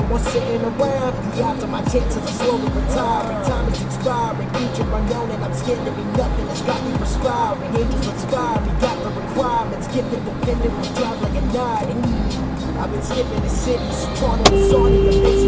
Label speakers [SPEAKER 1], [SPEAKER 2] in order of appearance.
[SPEAKER 1] one sitting around. The odds of my chances are slowly retiring. Time is expiring, future unknown, and I'm scared to be nothing that's got me perspiring. Angels inspire me, got the requirements, gifted, dependent, we drive like a 9. I've been skipping the cities, trying to disarm the basic